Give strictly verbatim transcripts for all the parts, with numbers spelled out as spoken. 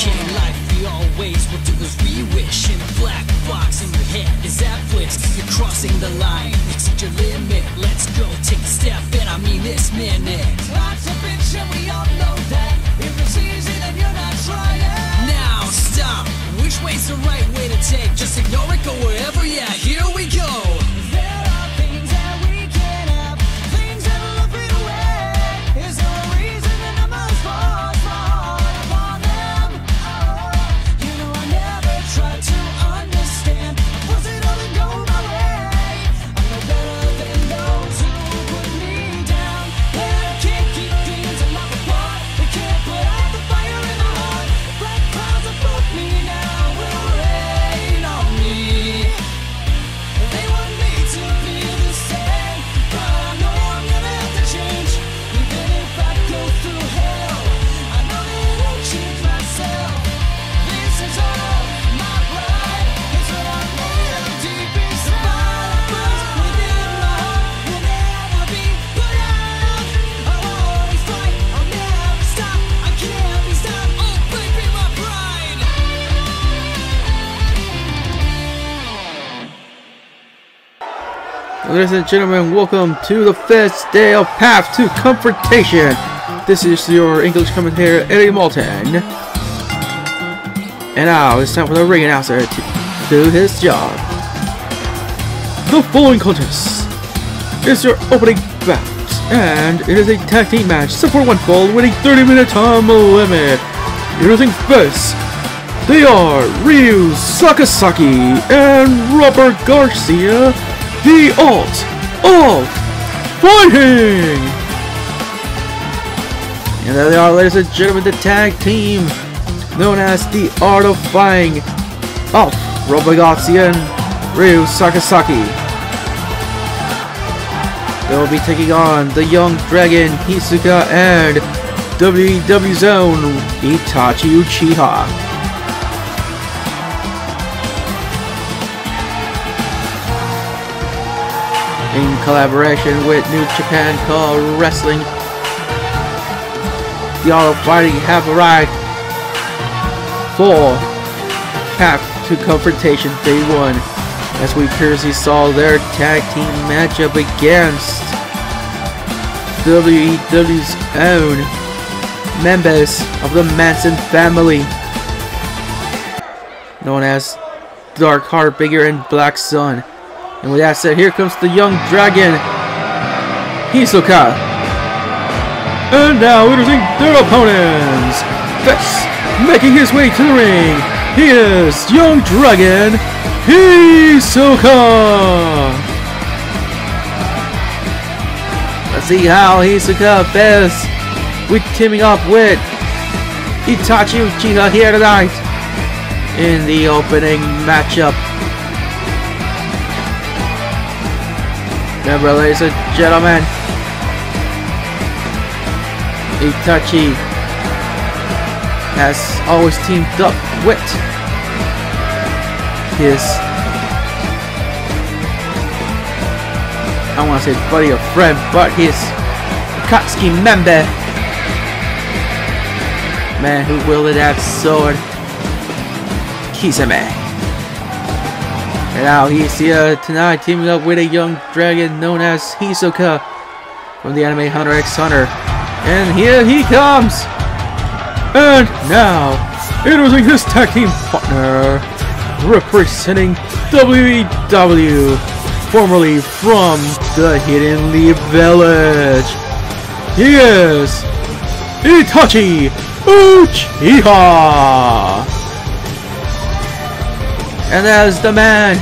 Okay, in life we always will do as we wish. In a black box in your head is that blitz. You're crossing the line, exceed your limit. Let's go, take a step, and I mean this minute. Lots of bitch and we all know that. If it's easy then you're not trying. Now stop, which way's the right way to take? Just ignore it, go wherever, yeah, here we go. There are things that we can't have, things that will look it away. Is there a reason the numbers fall, fall upon them? Oh, you know I never tried to understand. Was it all to go my way? I'm no better than those who put me down. And I can't keep things in my apart. They can't put out the fire in my heart. Black clouds above me now will rain on me. They want me to be the same, but I know I'm gonna have to change. Even if I go through hell, I know that I won't change myself. This is all my pride, it's what I feel deep inside. The burst within my heart will never be put out. I'll always fight, I'll never stop, I can't be stopped. Oh baby, my pride. Ladies and gentlemen, welcome to the first day of Path to Confrontation. This is your English commentator, Eddie Moulton. And now it's time for the ring announcer to do his job. The following contest is your opening bout, and it is a tag team match set for one fall with a thirty minute time limit. Introducing first, they are Ryu Sakazaki and Robert Garcia, the Art of Fighting! And there they are, ladies and gentlemen, the tag team known as the Art of Fighting of Robert Garcia and Ryu Sakazaki. They will be taking on the Young Dragon Hisoka and W E W Zone Itachi Uchiha. In collaboration with New Japan Pro Wrestling, the Art of Fighting have arrived for Path to Confrontation Day one, as we previously saw their tag team matchup against W E W's own members of the Manson family, known as Dark Harbinger and Black Sun. And with that said, here comes the Young Dragon Hisoka. And now introducing their opponents. First, making his way to the ring, he is Young Dragon Hisoka. Let's see how Hisoka fares with teaming up with Itachi Uchiha here tonight in the opening matchup. Remember, ladies and gentlemen, Itachi has always teamed up with his, I want to say buddy or friend, but his Akatsuki member, man who wielded that sword, Kisame. And now he's here tonight teaming up with a young dragon known as Hisoka from the anime Hunter x Hunter. And here he comes! And now, introducing his tag team partner, representing W E W, formerly from the Hidden Leaf Village, he is Itachi Uchiha! And as the man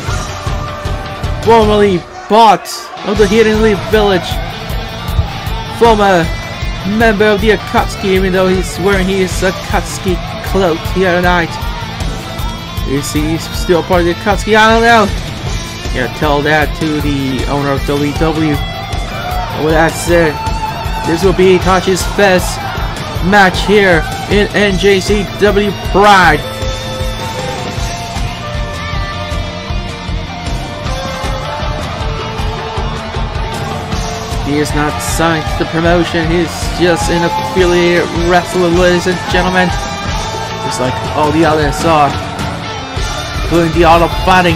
formerly bought of the Hidden Leaf Village, former member of the Akatsuki, even though he's wearing his Akatsuki cloak here tonight. Is he still part of the Akatsuki? I don't know. Yeah, tell that to the owner of W E W. But with that said, this will be Itachi's first match here in N J C W Pride. He is not signed to the promotion, he's just an affiliated wrestler, ladies and gentlemen. just like all the others are, including the art of fighting.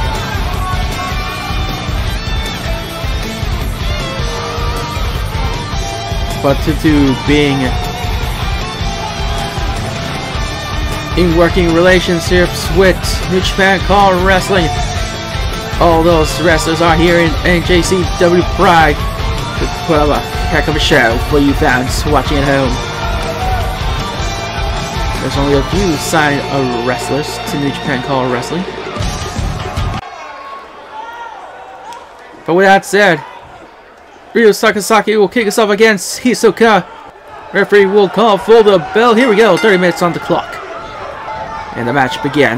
But to do being in working relationships with New Japan Pro Wrestling. All those wrestlers are here in N J C W Pride to put up a heck of a show for you fans watching at home. There's only a few signed uh, wrestlers to New Japan Pro Wrestling. But with that said, Ryo Sakazaki will kick us off against Hisoka. Referee will call for the bell. Here we go, thirty minutes on the clock. And the match begins.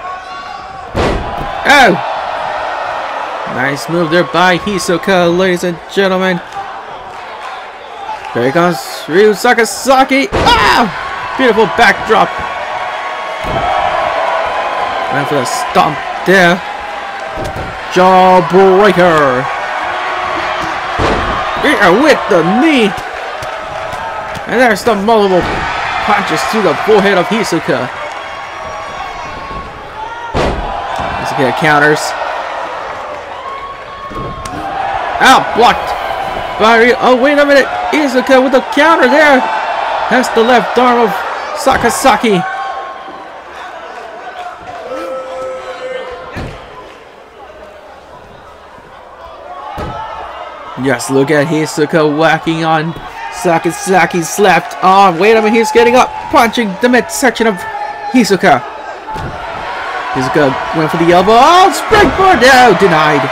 Oh! Nice move there by Hisoka, ladies and gentlemen. There he comes, Ryo Sakazaki. Ah! Beautiful backdrop. Went for the stomp there. Jawbreaker. Yeah, with the knee. And there's the multiple punches to the forehead of Hisoka. Hisoka counters. Out, blocked by Ryo. Oh, wait a minute. Hisoka with the counter there. That's the left arm of Sakazaki. Yes, look at Hisoka whacking on Sakazaki's left arm. Wait a minute, he's getting up, punching the midsection of Hisoka. Hisoka went for the elbow. Oh, springboard! No, denied.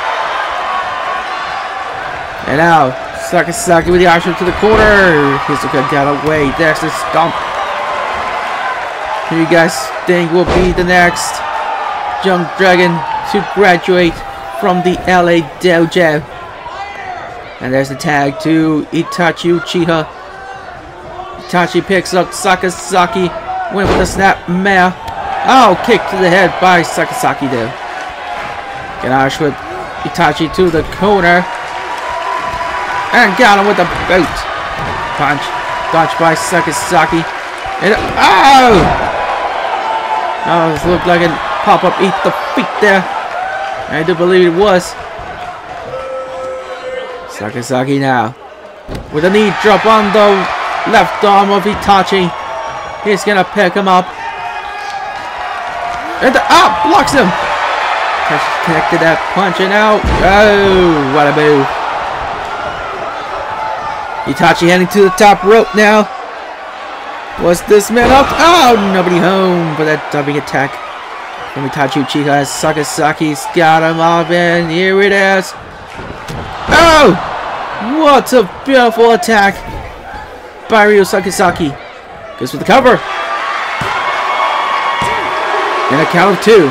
And now, Sakazaki with the arm to the corner. Hisoka got away. There's the stomp. Who you guys think will be the next Young Dragon to graduate from the L A Dojo? And there's the tag to Itachi Uchiha. Itachi picks up Sakazaki. Went with a snap mare. Oh, kick to the head by Sakazaki there. Ganache with Itachi to the corner. And got him with a boot. Punch. Dodged by Sakazaki. And oh! Oh, this looked like a pop-up eat the feet there. I do believe it was. Sakazaki now. With a knee drop on the left arm of Itachi. He's gonna pick him up. And the, ah! Blocks him! Connected that punch and out. Oh, what a move. Itachi heading to the top rope now. Was this man up? Oh, nobody home for that dubbing attack from Itachi Uchiha. Sakazaki's got him up, and here it is. Oh! What a beautiful attack by Ryo Sakazaki. Goes for the cover. And a count of two.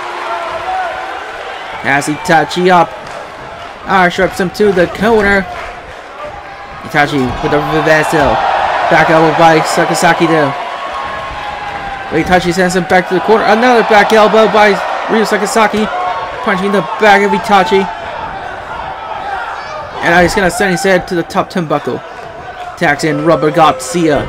Has Itachi up. Irish reps him to the corner. Itachi with a reversal. Back elbow by Sakazaki though. Itachi sends him back to the corner. Another back elbow by Ryo Sakazaki. Punching the back of Itachi. And now he's going to send his head to the top turnbuckle. Attacks in Rubber Garcia.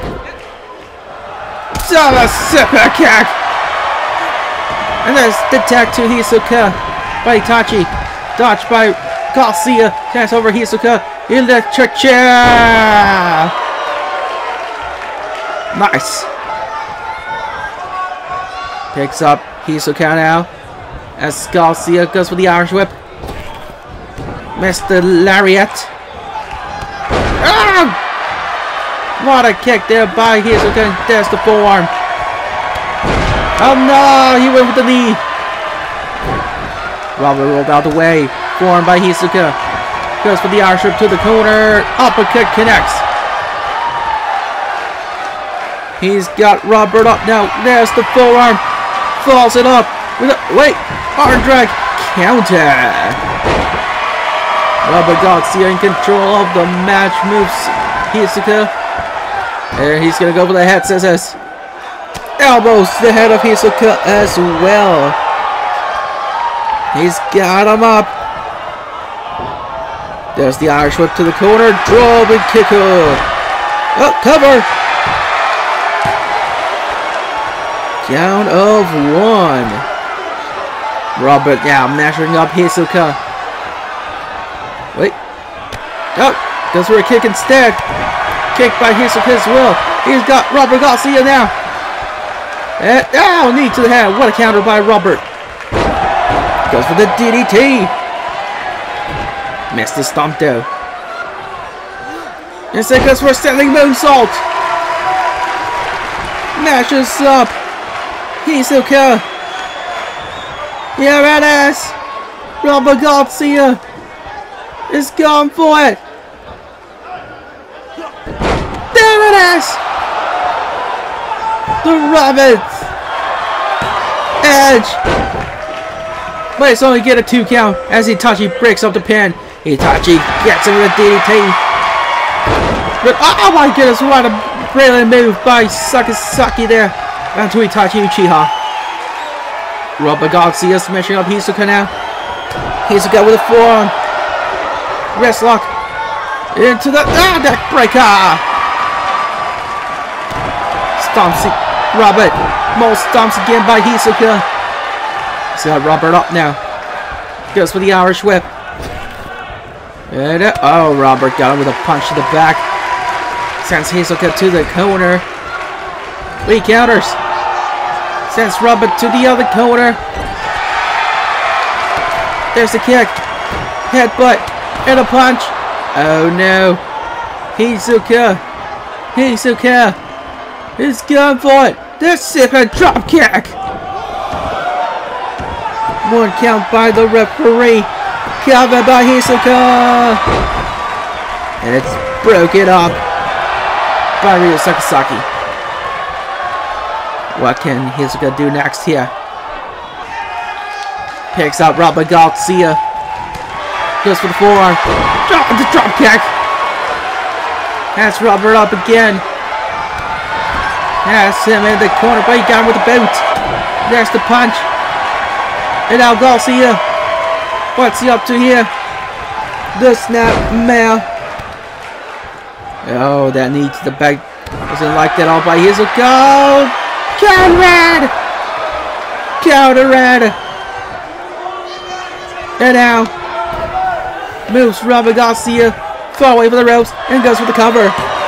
Double super kick! And there's the tag to Hisoka by Itachi. Dodged by Garcia. Pass over Hisoka. Electric chair! Nice. Picks up Hisoka now. As Garcia goes for the Irish whip. Mister Lariat. Ah! What a kick there by Hisoka. And there's the forearm. Oh no! He went with the knee. Robert rolled out the way. Forearm by Hisoka. Goes for the Irish whip to the corner. Uppercut connects. He's got Robert up now. There's the forearm. Falls it up. With a, wait. Arm drag. Counter. Robert Garcia in control of the match. Moves Hisoka. And he's going to go for the head scissors. Elbows the head of Hisoka as well. He's got him up. There's the Irish whip to the corner. Draw and kicker. Oh, cover. Count of one. Robert now mashing up Hisoka. Wait. Oh, goes for a kick instead. Kick by Hisoka as well. He's got Robert Garcia now. And, oh, knee to the head. What a counter by Robert. Goes for the D D T. Missed the stomp though. Instead goes for a standing moonsault. Mashes up. Hisoka. Here it is. Robert Garcia is going for it. There it is. The Rabbits. Edge. But it's only get a two count as Itachi breaks up the pin. Itachi gets him with a D D T. But oh my goodness, what a brilliant move by Sakazaki there. Down to Itachi Uchiha. Robert Garcia smashing up Hisoka now. Hisoka with a forearm. Wrist lock. Into the ah, neck breaker. Stomps it. Robert. More stomps again by Hisoka. He's got Robert up now. Goes for the Irish whip. And, uh, oh, Robert got him with a punch to the back. Sends Hisoka to the corner. Lee counters. Sends Robert to the other corner. There's the kick. Headbutt. And a punch. Oh no. Hisoka. Hisoka is going for it. The super drop kick. One count by the referee. Covered by Hisoka. And it's broken up by Ryo Sakazaki. What can Hisoka do next here? Picks out Robert Garcia. Goes for the forearm. Drop the drop kick. Has Robert up again. Has him in the corner, but he got him with the boot. There's the punch. And now Garcia. What's he up to here? The snap mare. Oh, that knee to the back. Doesn't like that all by Hisoka. Counter! Counter! And now moves Robert Garcia far away from the ropes and goes for the cover.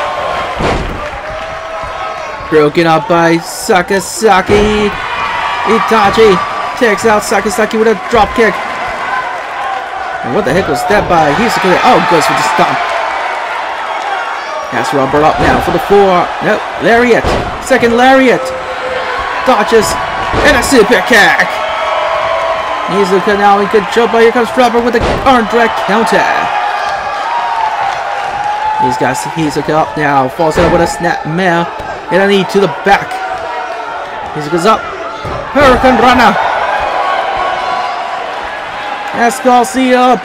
Broken up by Sakazaki. Itachi takes out Sakazaki with a drop kick. And what the heck was that by Hisoka? Oh, goes for the stomp. Has Robert up now for the four. Nope, lariat. Second lariat. Dodges and a super kick. Hisoka now in control, but here comes Robert with the arm drag counter. He's got Hisoka up now. Falls out with a snap mare. And a knee to the back. Hisoka's up. Hurricane Runner. Has Garcia up.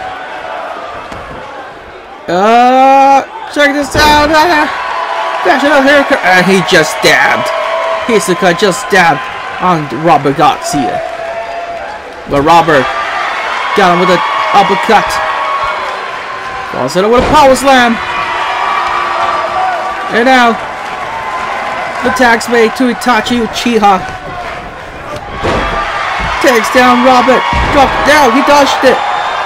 Uh, check this out. Uh, Fashion of Hurricane. And he just stabbed. Hisoka just stabbed on Robert Garcia. But Robert got him with an uppercut. Falls out with a power slam. And now the tag's made to Itachi Uchiha. Takes down Robert. Drop down. He dodged it.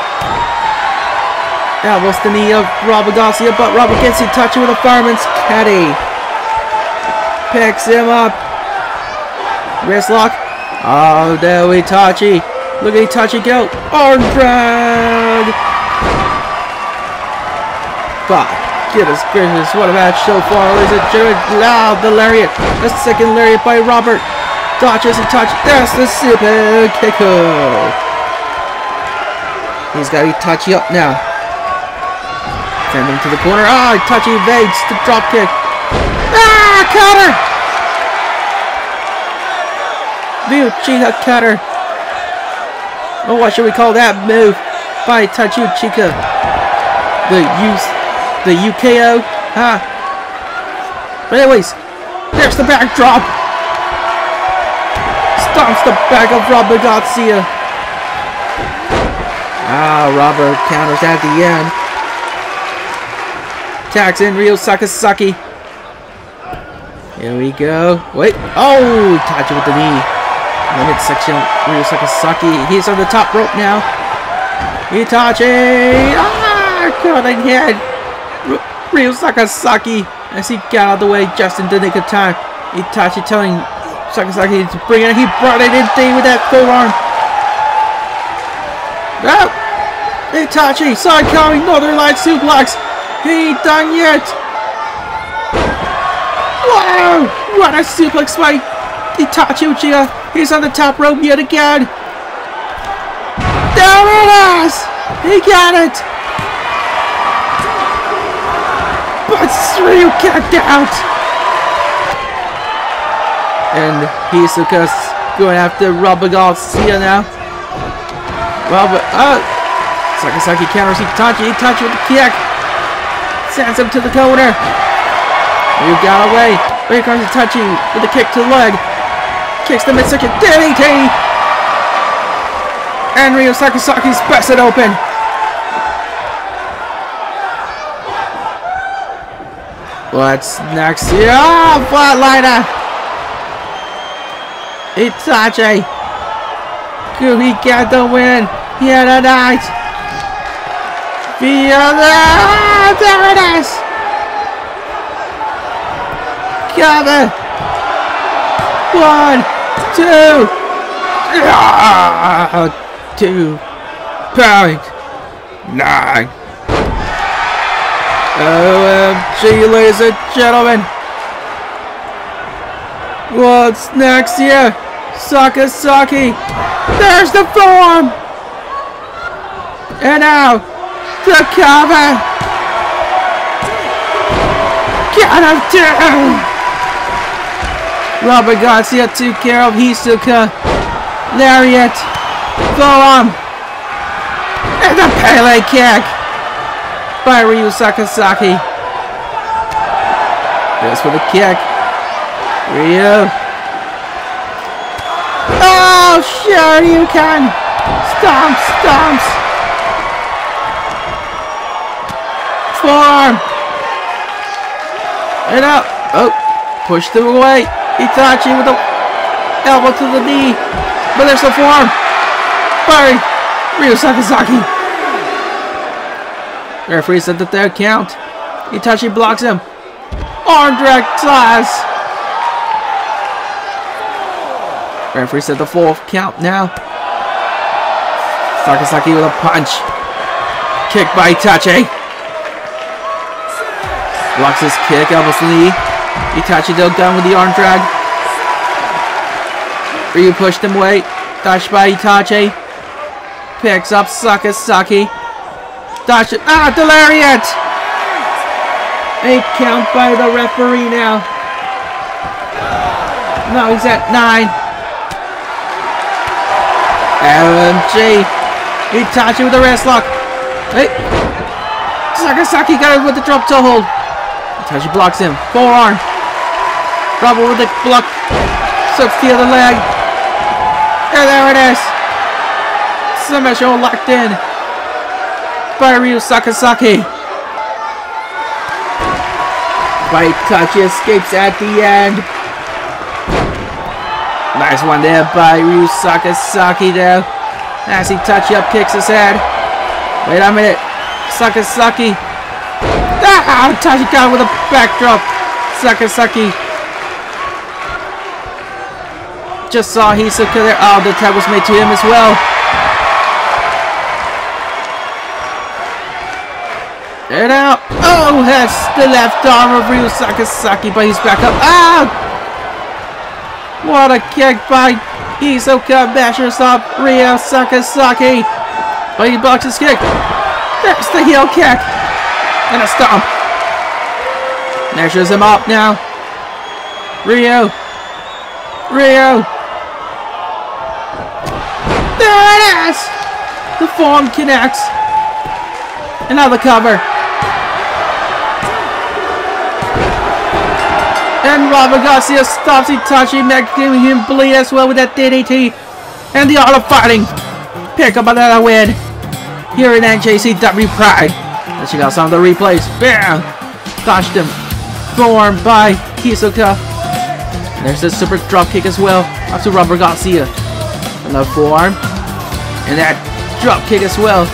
That was the knee of Robert Garcia, but Robert gets Itachi with a fireman's caddy. Picks him up. Wrist lock. Oh, no, Itachi. Look at Itachi go. Arm drag. But goodness gracious, what a match so far, ladies and gentlemen. Loud, the lariat. The second lariat by Robert. Dodges Itachi. There's the super kicker. He's got Itachi up now. Send him to the corner. Ah, oh, Itachi evades the drop kick. Ah, counter. The Uchiha cutter. Oh, what should we call that move by Itachi Uchiha? The use, the U K O, huh? But anyways, there's the backdrop. Stomps the back of Robert Garcia. Ah, Robert counters at the end. Tags in Ryo Sakazaki. Here we go. Wait. Oh, Itachi with the knee. Limit section. Ryu Sakazaki. He's on the top rope now. Itachi. Ah, caught in head. Ryu Sakazaki as he got out of the way just in the nick of time. Itachi telling Sakazaki to bring it. He brought it in deep with that forearm. Oh! Itachi, side coming, Northern Light suplex. He ain't done yet. Wow! What a suplex by Itachi Uchiha. He's on the top rope yet again. There it is! He got it! But Ryu kicked out! And Hisoka's going after Rubber Garcia now. Rubber, oh! Sakazaki counters Itachi. Itachi with the kick. Sends him to the corner. Ryu got away. Here comes Itachi with a kick to the leg. Kicks the midsection. D D T! And Ryu Sakazaki's busts it open. What's next here? Oh, flatliner! Itachi! Could he get the win here tonight? Via the... Ah, there it is! Cover! One, two... Ah, two point nine. O M G, ladies and gentlemen. What's next here? Sakazaki. There's the form. And now, the cover. Got him down. Robert Garcia took care of Hisoka. Lariat. Forearm. And the Pele kick by Ryu Sakazaki. Goes for the kick. Ryu. Oh, sure you can. Stomps, stomps. Forearm. And out. Oh, pushed him away. Itachi with the elbow to the knee. But there's the forearm. By Ryu Sakazaki. Referee said the third count. Itachi blocks him. Arm drag slash. Referee said the fourth count now. Sakazaki with a punch. Kick by Itachi. Blocks his kick, elbows to the knee. Itachi though done with the arm drag. Ryu pushed him away. Dash by Itachi. Picks up Sakazaki. Dash it. Ah, the lariat! A count by the referee now. No, he's at nine. O M G. Itachi with the wrist lock. Hey. Sakazaki got it with the drop toe hold. Itachi blocks him. Forearm. Rubber with the block. Sucks the other leg. And there it is. Submission locked in by Ryu Sakazaki. But Itachi escapes at the end. Nice one there by Ryu Sakazaki there. As Itachi up kicks his head. Wait a minute. Sakazaki. Ah! Itachi got with a backdrop. Sakazaki just saw Hisoka there. Oh, the tag was made to him as well. And out. Oh, that's the left arm of Ryu Sakazaki, but he's back up. Ah! What a kick by Hisoka. Bashes up Ryu Sakazaki. But he blocks his kick. There's the heel kick. And a stomp. Measures him up now. Ryu. Ryu. There it is. The form connects. Another cover. And Robert Garcia stops Itachi, making him bleed as well with that D D T. And the art of fighting. Pick up another win here in N J C W Pride. Let's check out some of the replays. Bam! Touched him. Formed by Hisoka. There's a super drop kick as well. Up to Robert Garcia. Another forearm. And that drop kick as well.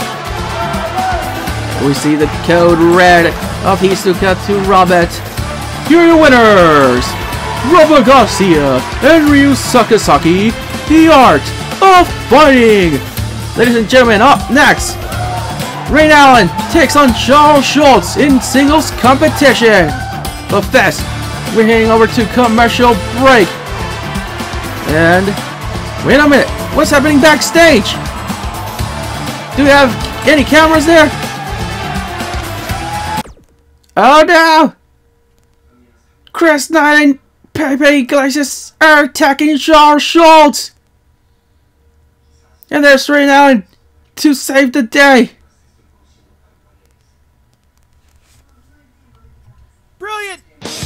We see the code red of Hisoka to Robert. Here are your winners! Robert Garcia and Ryu Sakazaki, The Art of Fighting! Ladies and gentlemen, up next, Ray Allen takes on Charles Schultz in singles competition. But first, we're heading over to commercial break. And wait a minute, what's happening backstage? Do we have any cameras there? Oh no! Chris Knight and Pepe Iglesias are attacking Charles Schultz! And there's Ray Allen to save the day! Brilliant!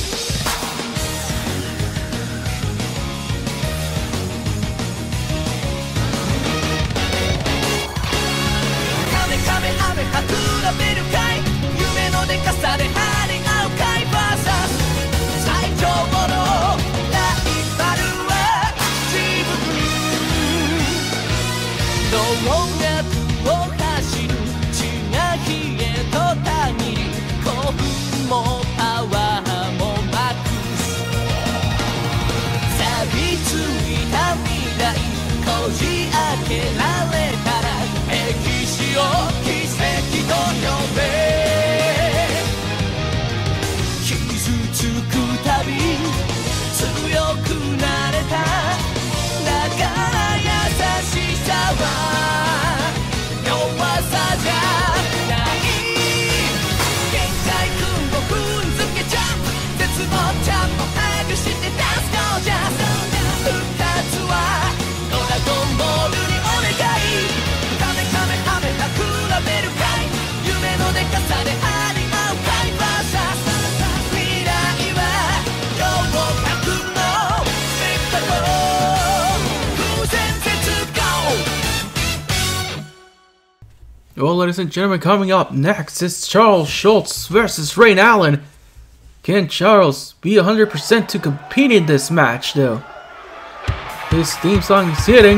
Well, ladies and gentlemen, coming up next is Charles Schultz versus Ray Allen. Can Charles be one hundred percent to compete in this match, though? His theme song is hitting.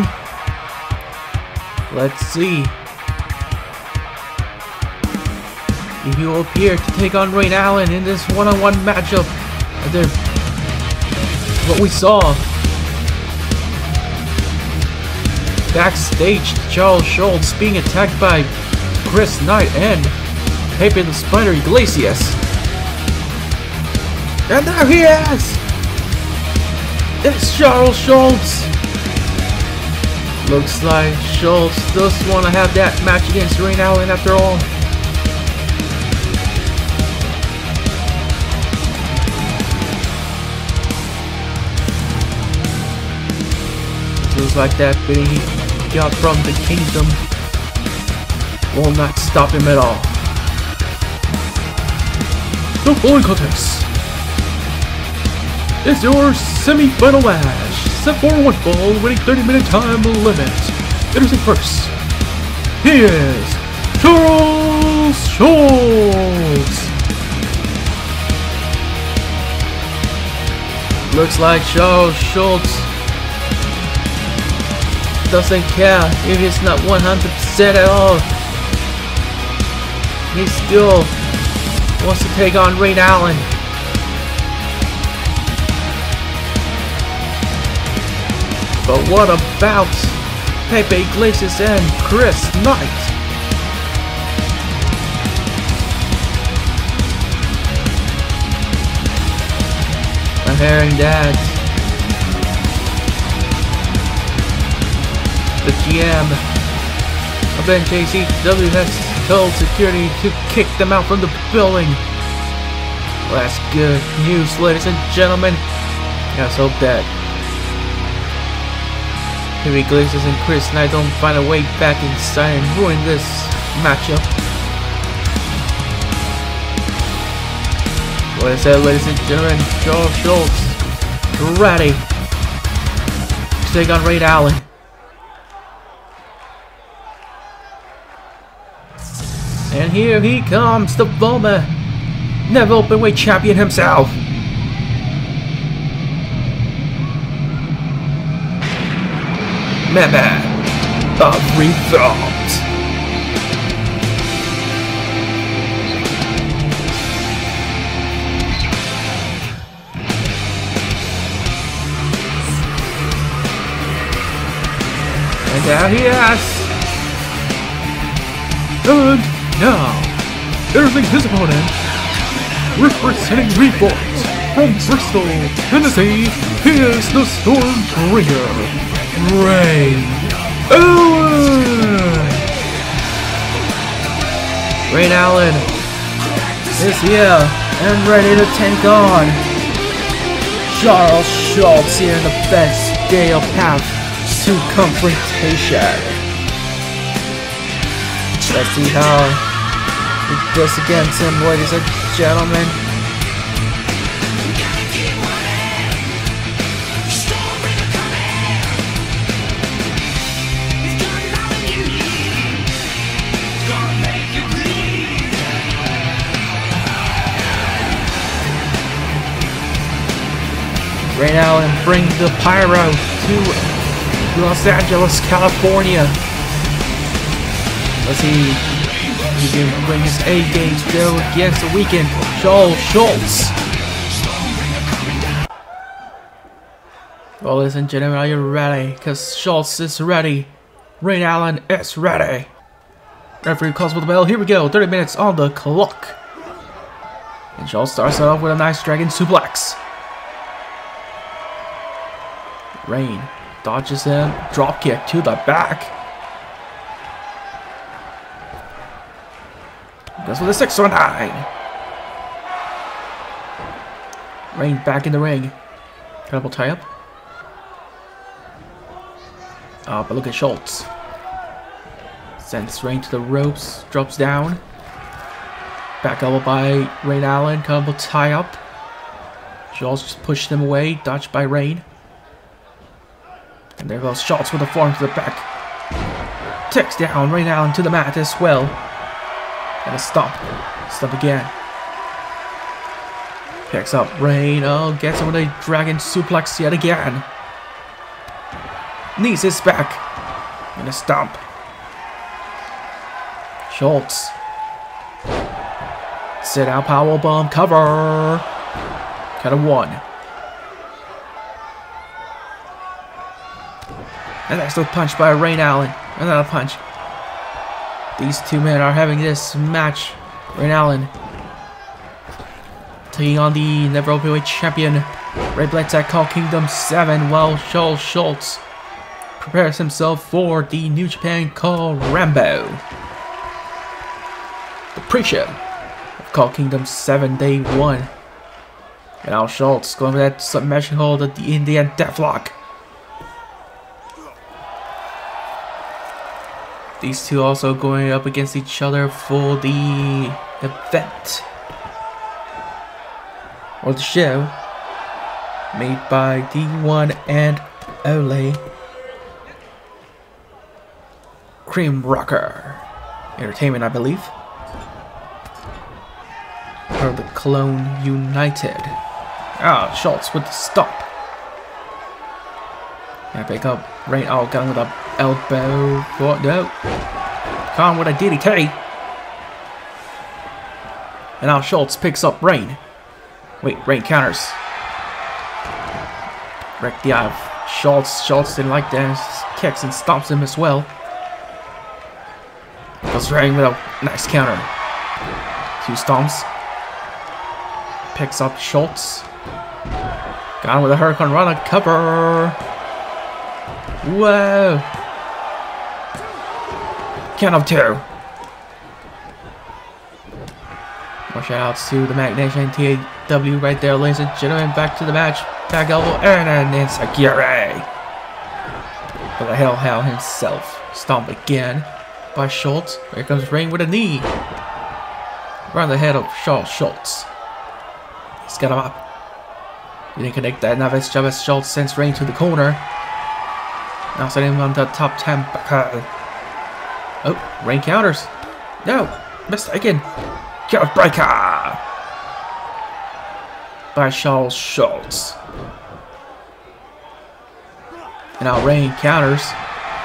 Let's see if he will appear to take on Ray Allen in this one-on-one matchup. And then what we saw backstage, Charles Schultz being attacked by Chris Knight and Pepe the Spider Iglesias. And there he is! It's Charles Schultz! Looks like Schultz does want to have that match against Ray Allen after all. Feels like that bidding he got from the Kingdom will not stop him at all. The following contest is your semi-final match, set for one fall, winning thirty minute time limit. Introducing first, he is Charles Schultz. Looks like Charles Schultz doesn't care if he's not one hundred percent at all. He still wants to take on Ray Allen. But what about Pepe Iglesias and Chris Knight? I'm hearing that the G M of N J C W has told security to kick them out from the building. Well, that's good news, ladies and gentlemen. Let's hope that Pepe Iglesias and Chris Knight don't find a way back inside and ruin this matchup. What I said, ladies and gentlemen, Charles Schultz ready to take on Ray Allen. And here he comes, the former never openweight champion himself. Meme of Revolt. And now he has. And now, introducing his opponent, representing Revolt from Bristol, Tennessee, he is the Stormbringer, Ray Allen. Ray Allen is here and ready to take on Charles Schultz here in the best day of path to confrontation. Let's see how it goes against him, ladies and gentlemen. Ray Allen brings the Pyro to Los Angeles, California. Let's see if he can bring his A game to go against the weekend. Charles Schultz. Well, ladies and gentlemen, are you ready? Because Schultz is ready. Ray Allen is ready. Referee calls for the bell. Here we go. thirty minutes on the clock. And Schultz starts off with a nice dragon suplex. Rain dodges him, drop kick to the back. Goes with a six or nine. Rain back in the ring. Double tie up. Uh, but look at Schultz. Sends Rain to the ropes, drops down. Back elbow by Ray Allen, double tie up. Schultz just pushed him away, dodged by Rain. And there goes Schultz with a forearm to the back. Takes down Ray Allen to the mat as well. And a stomp. Stomp again. Picks up Rain. Oh, gets him with a dragon suplex yet again. Knees his back. And a stomp. Schultz. Sit out powerbomb cover. Count of one. And that's the punch by Ray Allen. Another punch. These two men are having this match. Ray Allen taking on the Never Openweight champion Ray Blitz at Call Kingdom seven, while Charles Schultz prepares himself for the New Japan Call Rambo. The pre-show of Call Kingdom seven Day one. And now Schultz going for that submission hold at the Indian Deathlock. These two also going up against each other for the event or the show made by the one and only Cream Rocker Entertainment, I believe, or the Clone United. Ah, Schultz with the stop. Gonna pick up Rain. Oh, got him with a elbow. What? No. Khan with a D D T. And now Schultz picks up Rain. Wait, Rain counters. Wreck the eye of Schultz. Schultz didn't like that. Kicks and stomps him as well. Goes Rain with a nice counter. Two stomps. Picks up Schultz. Got him with a Hurricane Rana cover. Whoa. Count of two. More shout outs to the Magnation T A W right there, ladies and gentlemen. Back to the match. Tag elbow and an Enziguri. But the Hellhound himself. Stomp again by Schultz. Here comes Rain with a knee. Around the head of Charles Schultz. He's got him up. He didn't connect that. Now it's Chavez. Schultz sends Rain to the corner. Now setting him on the top ten. Oh, Rain counters. No, mistaken. Count breaker by Charles Schultz. And now Rain counters.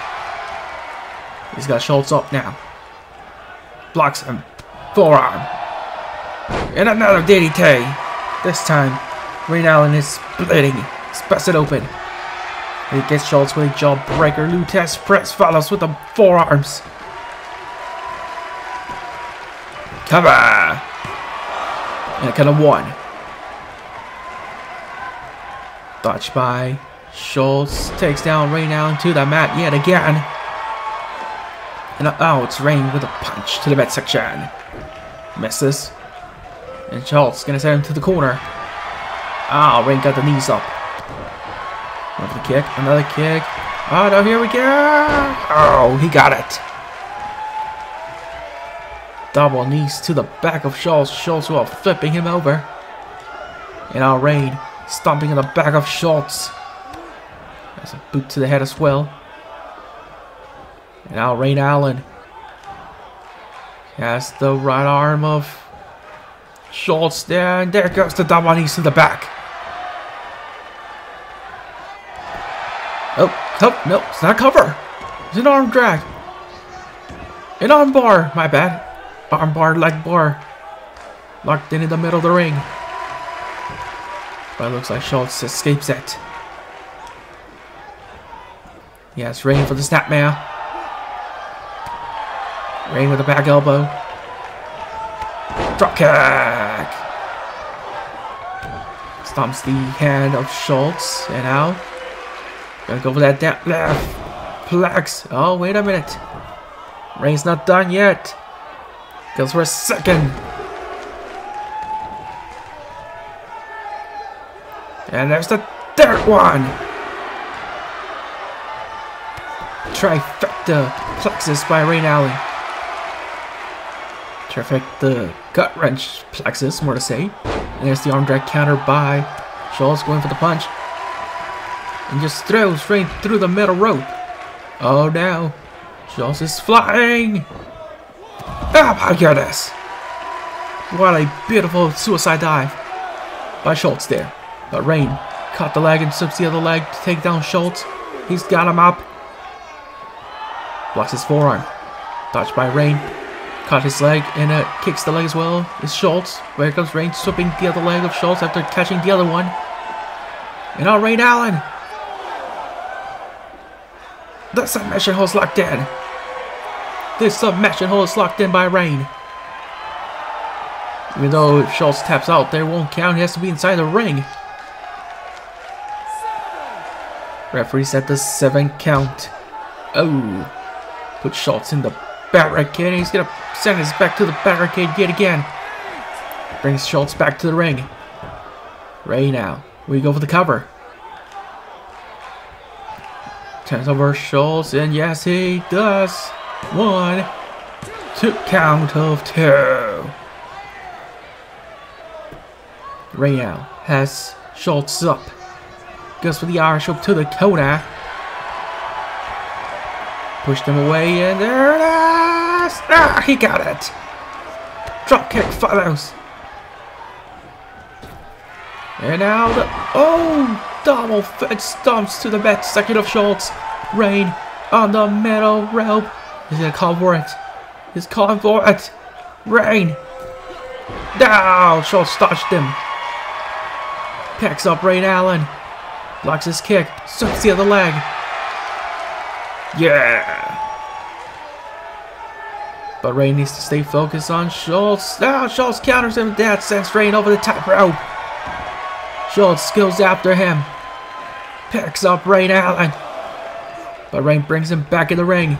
He's got Schultz up now. Blocks him. Forearm. And another D D T. This time, Ray Allen is splitting. He's busted open. He gets Schultz with a jawbreaker. Lutez press follows with the forearms. Cover. And a count of one. Dodged by Schultz. Takes down Ray Allen to the mat yet again. And oh, it's Rain with a punch to the midsection. Misses. And Schultz gonna send him to the corner. Ah, oh, Rain got the knees up. Another kick, another kick. Oh no, here we go. Oh, he got it. Double knees to the back of Schultz. Schultz while flipping him over. And now Rain stomping in the back of Schultz. There's a boot to the head as well. And now Ray Allen has the right arm of Schultz there. And there goes the double knees to the back. Oh, oh no, it's not a cover. It's an arm drag. An arm bar, my bad. Arm bar, leg bar. Locked in in the middle of the ring. But it looks like Schultz escapes it. Yes, Rain for the snapmare. Rain with the back elbow. Drop kick. Stomps the hand of Schultz. And now, gonna go for that down left. Plex. Oh, wait a minute. Rain's not done yet. Goes for a second. And there's the third one. Trifecta plexus by Ray Allen. Trifecta gut wrench plexus, more to say. And there's the arm drag counter by Schultz going for the punch. And just throws Rain through the middle rope. Oh no. Schultz is flying. Oh my goodness. What a beautiful suicide dive by Schultz there. But Rain caught the leg and slips the other leg to take down Schultz. He's got him up. Blocks his forearm. Dodged by Rain. Caught his leg and uh, kicks the leg as well. It's Schultz. Where comes Rain sweeping the other leg of Schultz after catching the other one. And now Ray Allen. The submission hold is locked in. This submission hold is locked in by Rain. Even though if Schultz taps out, there won't count. He has to be inside the ring. Referee set the seven count. Oh. Put Schultz in the barricade. He's going to send us back to the barricade yet again. Brings Schultz back to the ring. Ray now. We go for the cover. Turns over Schultz. And yes, he does. One. Two. Count of two. Ray now has Schultz up. Goes for the Irish up to the corner. Pushed him away, and there it is! Ah, he got it! Drop kick follows. And now the... Oh! Double fist stomps to the back second of Schultz. Rain on the middle rope. He's gonna call for it. He's calling for it. Rain! Down! Schultz dodged him. Picks up Ray Allen. Blocks his kick. Sucks the other leg. Yeah! But Ray needs to stay focused on Schultz. Now Schultz counters him. That sends Rain over the top rope. Schultz goes after him. Picks up Ray Allen. But Rain brings him back in the ring.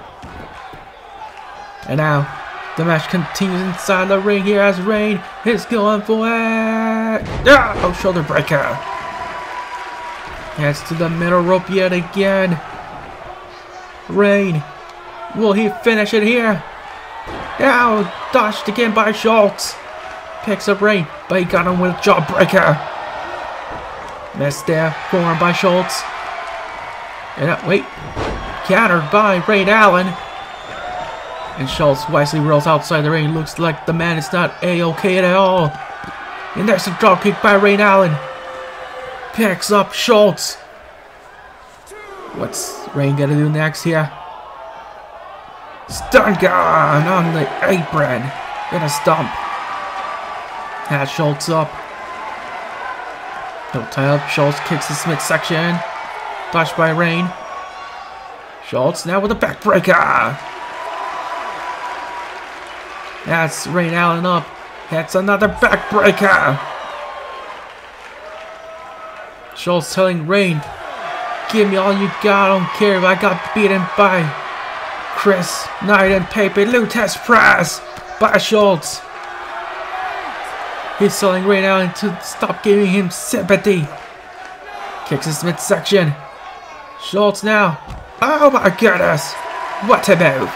And now the match continues inside the ring here as Rain is going for it. Oh, shoulder breaker. Heads to the middle rope yet again. Rain, will he finish it here? Now, dodged again by Schultz. Picks up Rain, but he got him with a jawbreaker. Missed there, forearm by Schultz. And uh, wait, countered by Ray Allen. And Schultz wisely rolls outside the ring. Looks like the man is not A-okay at all. And there's a drop kick by Ray Allen. Picks up Schultz. What's Rain gonna do next here? Stun gun on the apron. In a stomp. Has Schultz up. He'll tie up. Schultz kicks his midsection. Dodged by Rain. Schultz now with a backbreaker. That's Rain Allen up. That's another backbreaker. Schultz telling Rain, give me all you got. I don't care if I got beaten by Chris Knight and Pepe Lutez press by Schultz. He's telling Rain Allen to stop giving him sympathy. Kicks his midsection. Schultz now. Oh my goodness. What a move.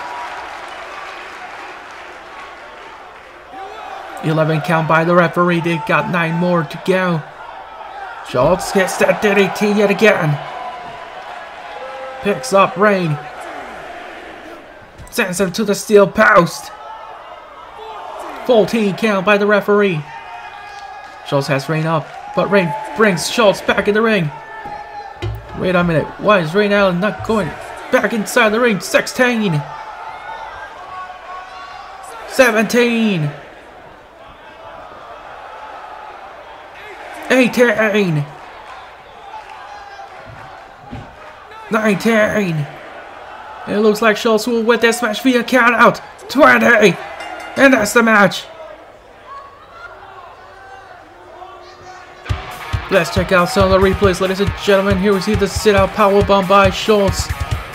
eleven count by the referee. They got nine more to go. Schultz gets that D D T yet again. Picks up Rain. Sends him to the steel post. fourteen count by the referee. Schultz has Rain up, but Rain brings Schultz back in the ring. Wait a minute. Why is Rain Allen not going back inside the ring? sixteen. seventeen. eighteen. nineteen. It looks like Schultz will win this match via count out. twenty. And that's the match. Let's check out some of the replays, ladies and gentlemen. Here we see the sit-out powerbomb by Schultz.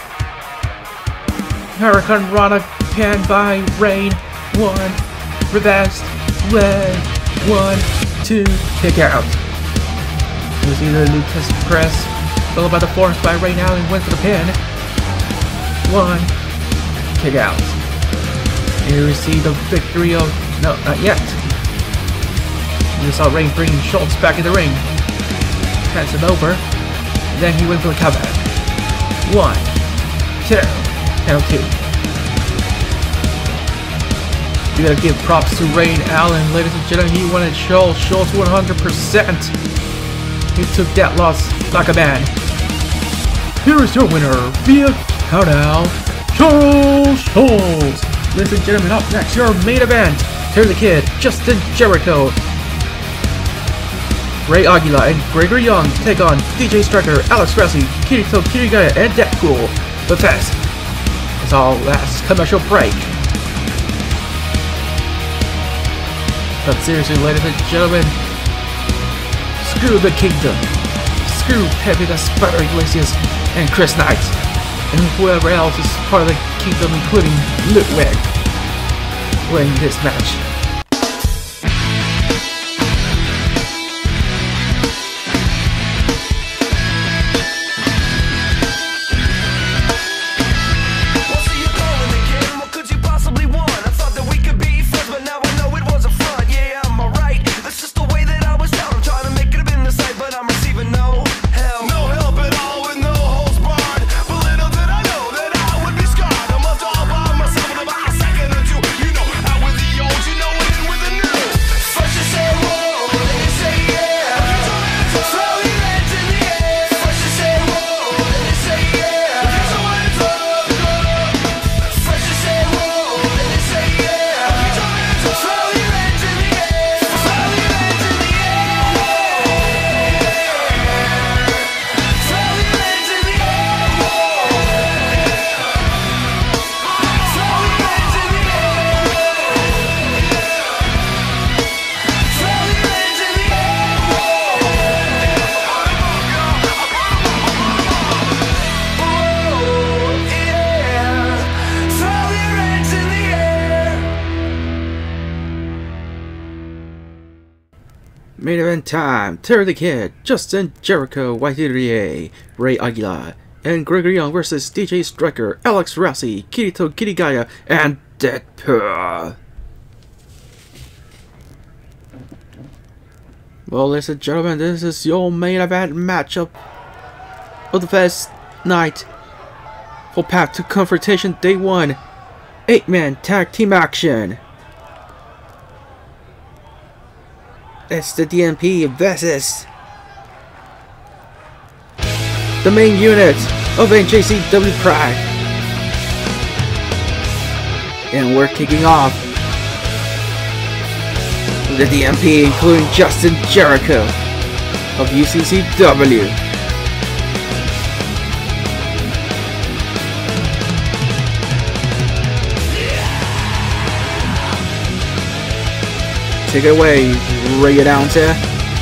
Hurricane Rana pinned by Rain. One. Reversed. Leg. One. Two. Kick out. We see the Lutez press. Followed by the force by Rain Allen. Went for the pin. One. Kick out. Here we see the victory of... No, not yet. We saw Rain bringing Schultz back in the ring. Hands him over. Then he went for the cover. One. Two. Count two. You gotta give props to Rain Allen, ladies and gentlemen. He wanted Schultz. Schultz one hundred percent. He took that loss like a man. Here is your winner via countout, Charles Schultz. Ladies and gentlemen, up next, your main event. Terry the Kid, Justin Jericho, Ray Aguilar and Gregory Young take on D J Striker, Alex Grassi, Kirito Kirigaya, and Deadpool. But first, it's our last commercial break. But seriously, ladies and gentlemen, screw the Kingdom, screw Pepe the Spider Iglesias and Chris Knight, and whoever else is part of the Kingdom, including Ludwig, winning this match. Main event time. Terry the Kid, Justin Jericho, Waitiri, Ray Aguilar, and Gregory Young versus D J Striker, Alex Rossi, Kirito Kirigaya, and Deadpool. Well, ladies and gentlemen, this is your main event matchup of the first night for Path to Confrontation Day one. eight man tag team action. It's the D M P versus the main unit of N J C W Pride. And we're kicking off the D M P, including Justin Jericho of U C C W. Take it away, Ray it down there.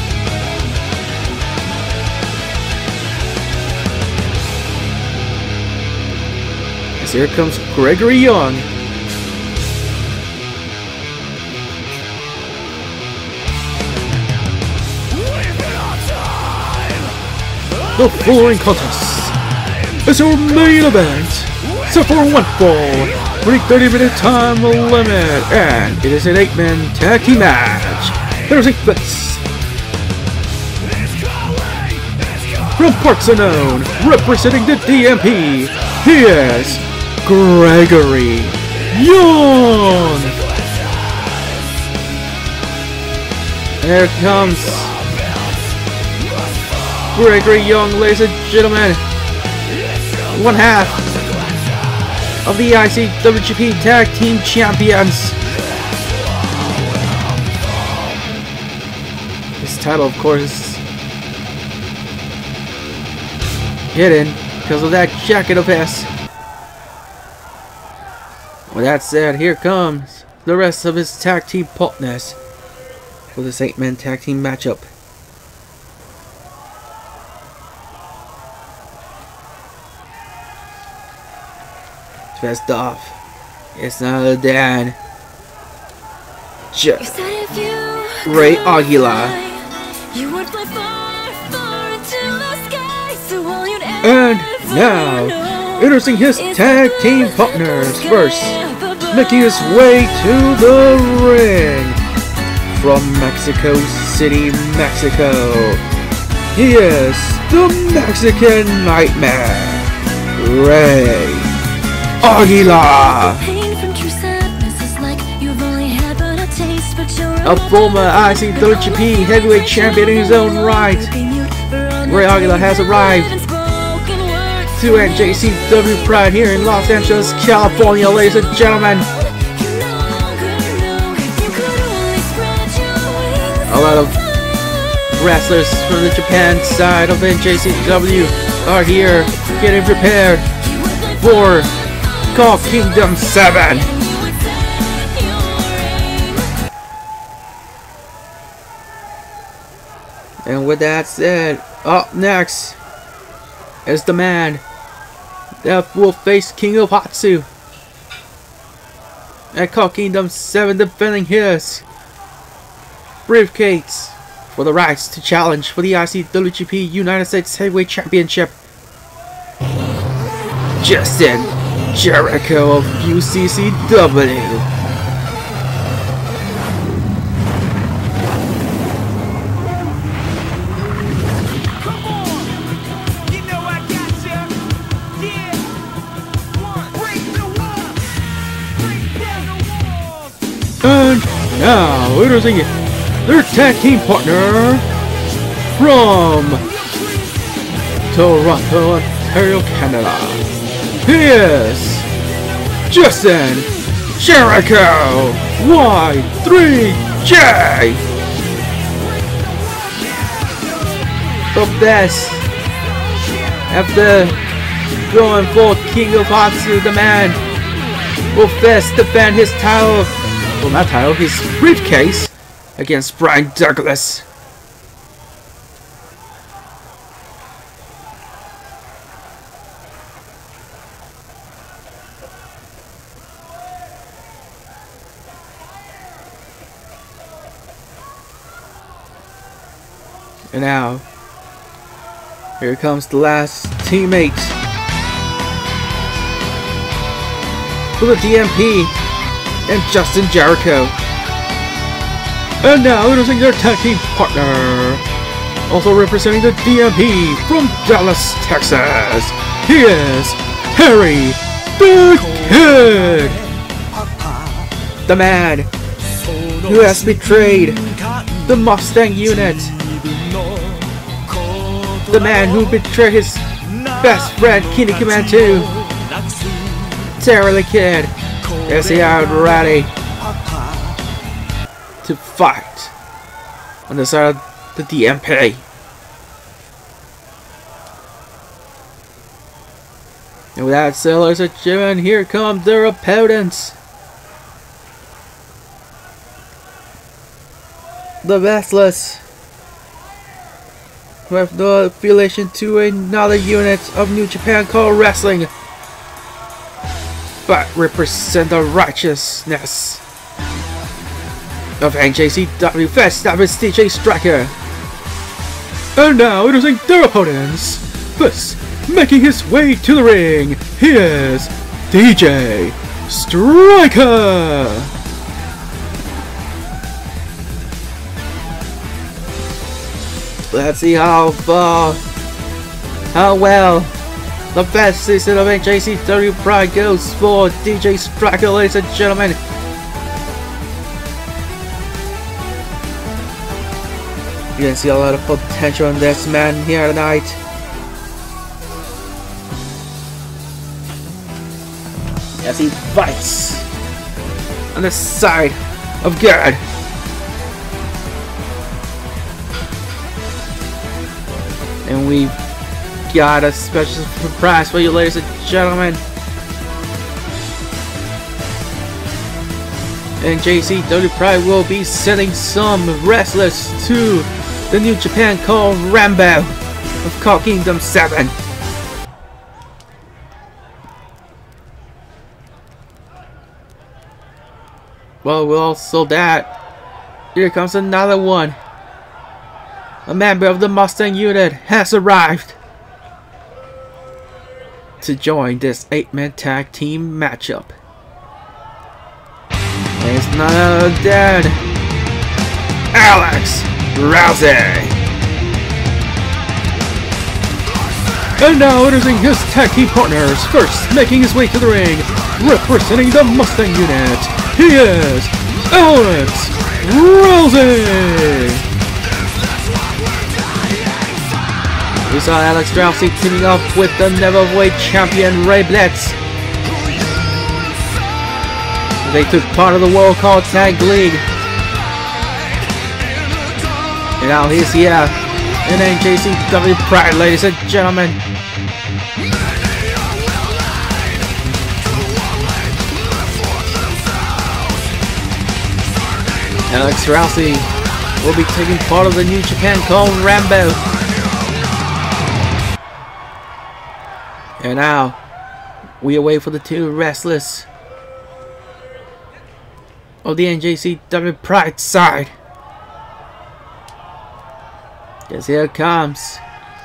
As here comes Gregory Young. The following contest is our main event, set for one fall. thirty minute time limit, and it is an eight man tag team match. There's a this from Parts Unknown, representing the D M P, he is Gregory Young. There it comes Gregory Young, ladies and gentlemen. One half of the I C W G P Tag Team Champions. This title, of course, hidden because of that jacket of his. With that said, here comes the rest of his tag team partners for this eight man tag team matchup. First off, it's none other than just Ray Aguilar. And now, introducing his tag team partners. First, making his way to the ring from Mexico City, Mexico. He is the Mexican Nightmare, Ray Aguilar. A former I C W G P heavyweight champion in his own right, Ray Aguilar has arrived to N J C W Pride here in Los Angeles, California, ladies and gentlemen. A lot of wrestlers from the Japan side of N J C W are here getting prepared for Call Kingdom seven. And with that said, up next is the man that will face King of Hatsu at Call Kingdom seven, defending his briefcase for the rights to challenge for the I C W G P United States Heavyweight Championship, Justin Jericho of U C C W. And now, introducing their tag team partner from Toronto, Ontario, Canada. He is Justin Jericho Y three J. Up this, after going for King of Hatsu, the man will first defend his title. Well, not title, his briefcase against Brian Douglas. And now, here comes the last teammate for the D M P and Justin Jericho. And now introducing their tag team partner, also representing the D M P from Dallas, Texas. He is Terry the Kid, the man who has betrayed the Mustang unit, the man who betrayed his best friend Kenny Command two, Terry the Kid. Yes, they are ready to fight on the side of the D M P. And with that said, ladies and gentlemen, here come their opponents. The Restless, who have no affiliation to another unit of New Japan called Wrestling, but represent the righteousness of N J C W. First up is D J Striker. And now introducing their opponents. First, making his way to the ring, here's D J Striker. Let's see how far, how well the best season of N J C W Pride goes for D J Striker, ladies and gentlemen. You can see a lot of potential in this man here tonight. As he fights on the side of good. And we've got a special surprise for you, ladies and gentlemen. N J C W Pride will be sending some wrestlers to the New Japan called Rambo of Call Kingdom seven. Well, well, so that here comes another one. A member of the Mustang unit has arrived to join this eight-man tag team matchup. And it's none other than Alex Rousey. And now introducing his tag team partners. First, making his way to the ring, representing the Mustang unit, he is Alex Rousey. We saw Alex Rousey teaming up with the Neverweight champion Ray Blitz. They took part of the World Call Tag League. And now he's here in N J C W Pride, ladies and gentlemen. Alex Rousey will be taking part of the New Japan called Rambo. And now, we await for the two wrestlers of the N J C W Pride side. Yes, here it comes.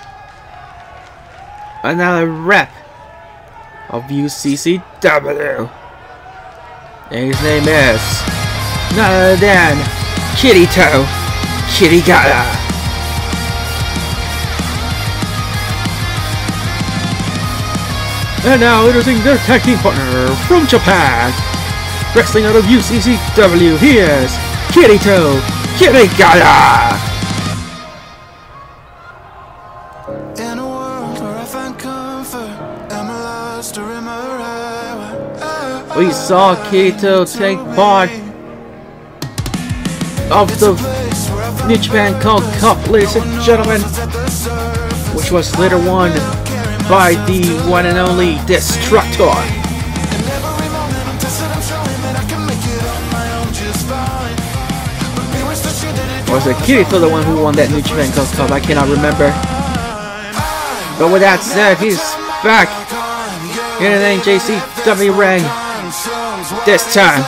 Another rep of U C C W. And his name is none other than Kirito Kirigata. And now introducing their tag team partner from Japan, wrestling out of U C C W, he is Kirito Kirigata. In a world where I find comfort, am I lost or am I right? We saw Kirito take part of the New Japan Called Cup, ladies and gentlemen, which was later won by the one and only Destructor. Or was it Kirito the one who won that New Japan Cup? I cannot remember. But with that said, he's back in an N J C W ring. This time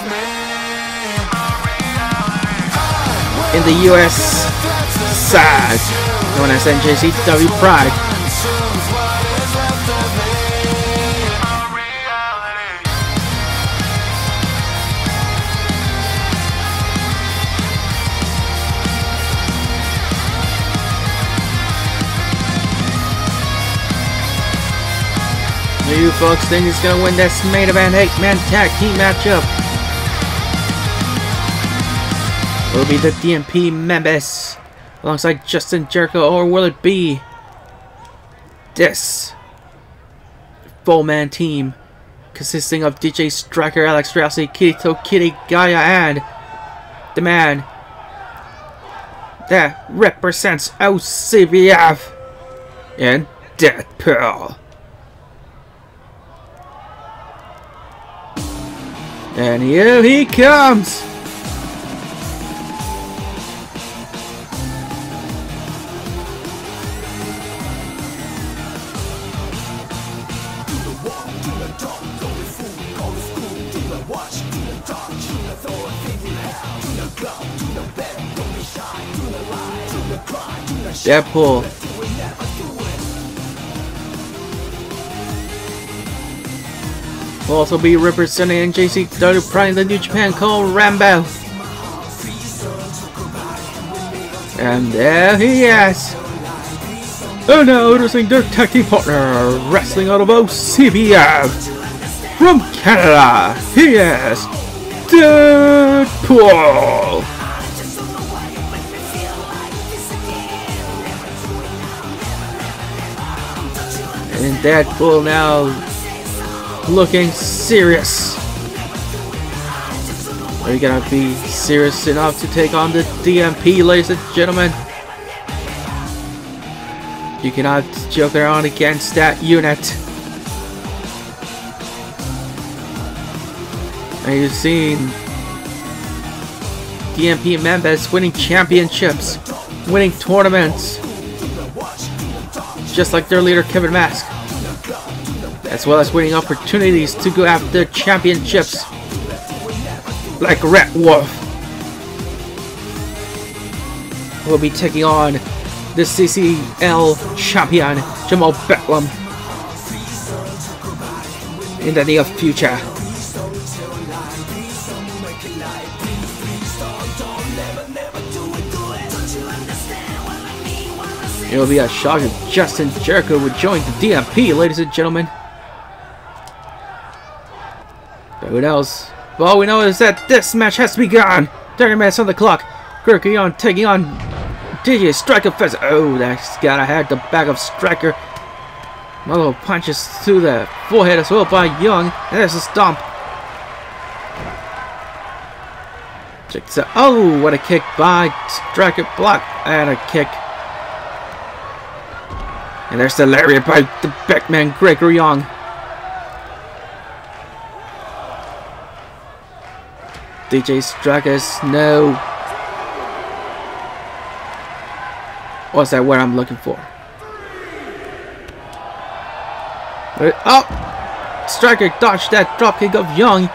in the U S side, known as N J C W Pride. You folks think he's gonna win this main event eight-man tag team matchup? Will it be the D M P members alongside Justin Jericho, or will it be this four-man team consisting of D J Striker, Alex Rousey, Kirito, Kitty, Gaia, and the man that represents O C B F and Deadpool. And here he comes! Deadpool. Will also be representing N J C W Prime, the New Japan called Rambo. And there he is. And now introducing their tag team partner, wrestling out of O C B F. From Canada, he is Deadpool. And Deadpool now looking serious. Are you gonna be serious enough to take on the D M P, ladies and gentlemen? You cannot joke around against that unit. And you've seen D M P members winning championships, winning tournaments, just like their leader Kevin Mask, as well as winning opportunities to go after championships like Red Wolf. Will be taking on the C C L champion Jamal Bedlam in the near future. It will be a shock if Justin Jericho would join the D M P, ladies and gentlemen. But who knows? But all we know is that this match has begun. thirty minutes on the clock. Gregory Young taking on D J Striker Fest. Oh, that's gotta have the back of Striker. Multiple punches to the forehead as well by Young. And there's a stomp. Check this out. Oh, what a kick by Striker. Block and a kick. And there's the lariat by the back man, Gregory Young. D J Striker's no. What's that word I'm looking for? Oh! Striker dodged that dropkick of Young.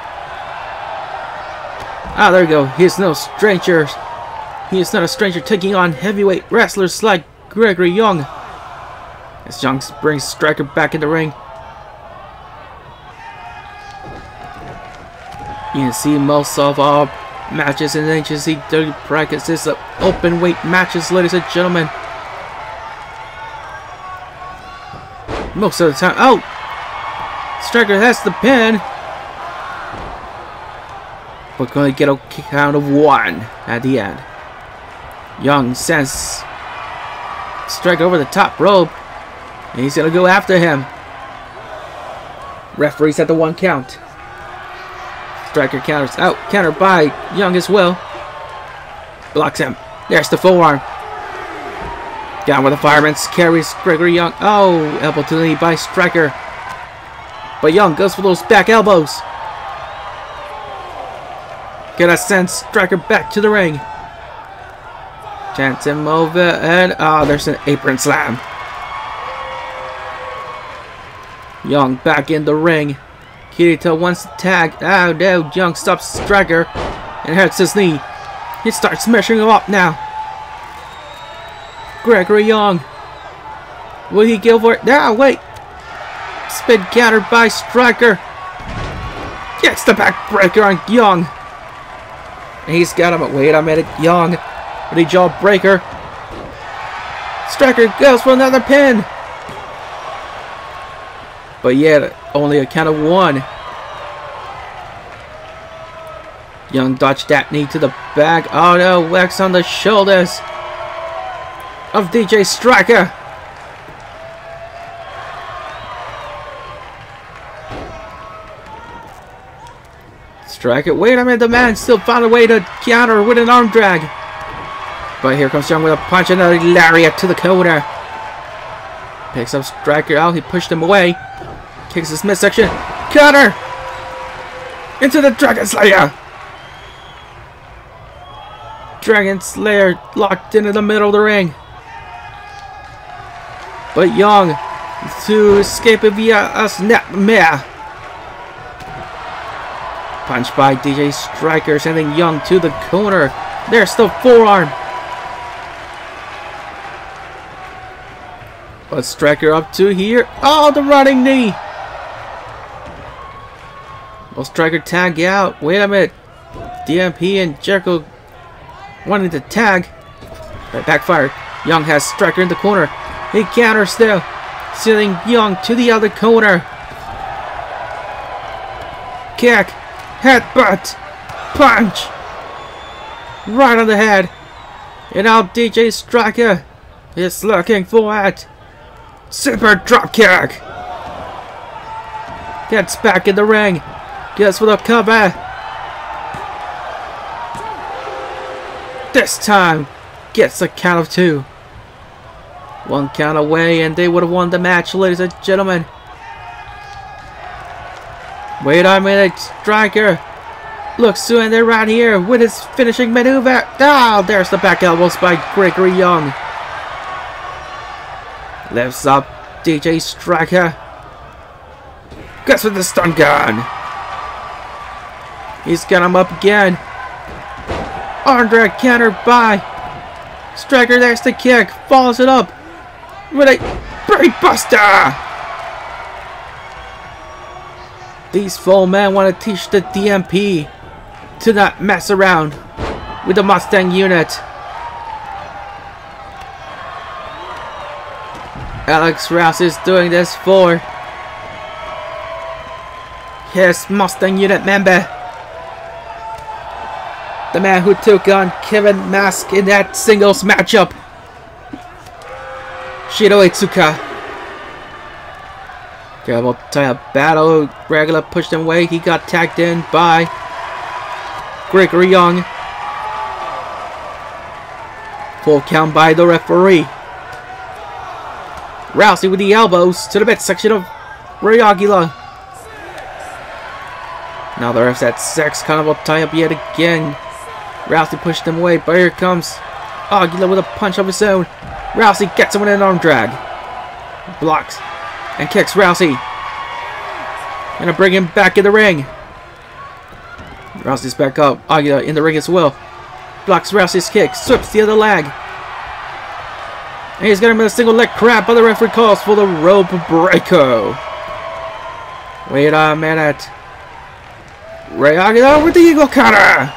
Ah, there we go. He's no stranger. He is not a stranger taking on heavyweight wrestlers like Gregory Young. As Young brings Striker back in the ring. You can see most of our matches in N J C W practices of open weight matches, ladies and gentlemen. Most of the time. Oh! Striker has the pin. But going to get a kick out of one at the end. Young sends Striker over the top rope. And he's going to go after him. Referee's at the one count. Striker counters out. Counter by Young as well. Blocks him. There's the forearm. Down with the fireman's carries Gregory Young. Oh, elbow to the knee by Striker. But Young goes for those back elbows. Gonna send Striker back to the ring. Chance him over and oh, there's an apron slam. Young back in the ring. Kirito wants to tag. Oh no, Young stops Striker and hurts his knee. He starts smashing him up now. Gregory Young. Will he go for it? No, wait. Spin countered by Striker. Gets the backbreaker on Young. And he's got him. Wait a minute, Young. With a jawbreaker. Striker goes for another pin. But yet, only a count of one. Young dodged that knee to the back. Oh no, wax on the shoulders of D J Striker. Striker, wait a minute, the man still found a way to counter with an arm drag. But here comes Young with a punch and a lariat to the corner. Picks up Striker out, he pushed him away. Kicks his midsection. Counter! Into the Dragon Slayer! Dragon Slayer locked into the middle of the ring. But Young to escape it via a snapmare. Punch by D J Striker, sending Young to the corner. There's the forearm. But Striker up to here. Oh, the running knee. Will Striker tag out? Wait a minute. D M P and Jericho wanting to tag. That backfired. Young has Striker in the corner. He counters still, sending Young to the other corner. Kick. Headbutt. Punch. Right on the head. And now D J Striker is looking for it. Super drop kick. Gets back in the ring. Gets for the cover. This time gets a count of two. One count away and they would have won the match, ladies and gentlemen. Wait a minute, Striker looks to end it right here with his finishing maneuver. Oh, there's the back elbows by Gregory Young. Lifts up D J Striker. Gets with the stun gun. He's got him up again. Arm drag counter by Striker. There's the kick. Follows it up with a brain buster. These four men want to teach the D M P to not mess around with the Mustang unit. Alex Rouse is doing this for his Mustang unit member. The man who took on Kevin Mask in that singles matchup. Shiro Itsuka. Terrible tie battle. Regular pushed him away. He got tagged in by Gregory Young. Full count by the referee. Rousey with the elbows to the midsection of Ray Aguila. Now the ref's at six. Carnival tie up yet again. Rousey pushed him away, but here comes Aguila with a punch of his own. Rousey gets him with an arm drag. Blocks and kicks Rousey. Gonna bring him back in the ring. Rousey's back up. Aguila in the ring as well. Blocks Rousey's kick. Sweeps the other leg. And he's gonna make a single leg crab, but the referee calls for the rope breaker. Wait a minute. Ray Aguila with the eagle cutter.